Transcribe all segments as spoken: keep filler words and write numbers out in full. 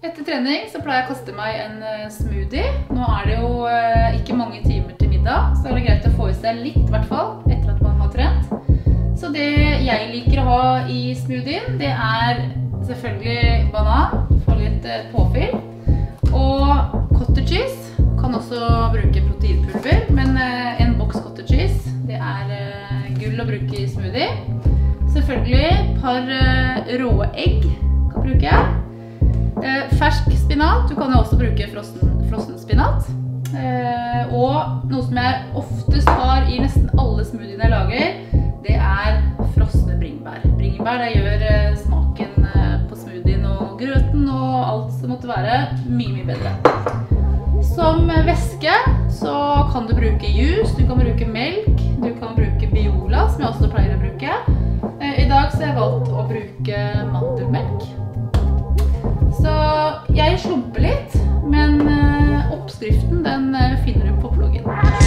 Etter trening så pleier jeg å kaste meg en smoothie. Nå er det jo ikke mange timer til middag, så er det greit å få i seg litt, i hvert fall, etter at man har trent. Så det jeg liker å ha i smoothien, det er selvfølgelig banan, få litt påfyll, og cottage cheese. Kan også bruke proteinpulver, men en boks cottage cheese, det er gull å bruke i smoothie. Selvfølgelig et par rå egg kan bruke. Fersk spinat, du kan jo også bruke frossen, frossen spinat. Og noe som jeg oftest har i nesten alle smoothiene jeg lager, det er frosne bringebær. Bringebær det gjør smaken på smoothien og grøten og alt som måtte være mye, mye bedre. Som væske så kan du bruke juice, du kan bruke melk, du kan bruke Biola, som jeg også pleier å bruke. I dag så har jeg valgt å bruke mandelmelk. Så jeg slumper litt, men oppskriften den finner du på bloggen.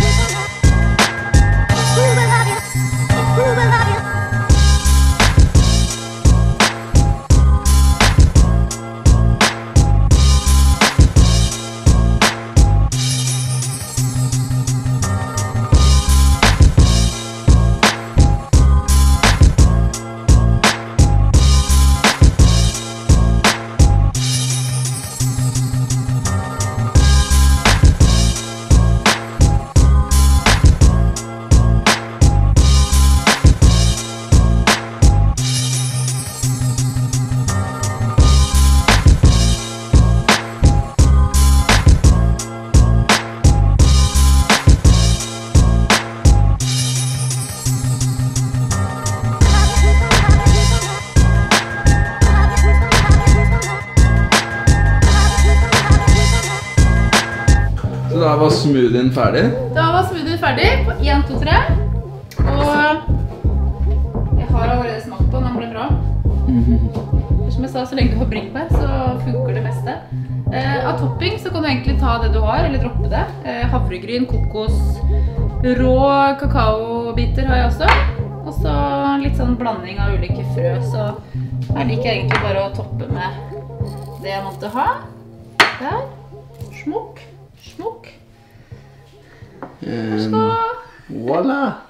Så da var smoothien ferdig? Da var smoothien ferdig på en, to, tre. Og jeg har allerede smakt på den, den ble bra. Som jeg sa, så lenge du har bringebær, så funker det meste. Eh, av topping så kan du egentlig ta det du har, eller droppe det. Eh, havregryn, kokos, rå kakaobiter har jeg også. Og så litt sånn blanding av ulike frø, så her liker jeg egentlig bare å toppe med det jeg måtte ha. Der. Smukk. Smukk. Um, voilà!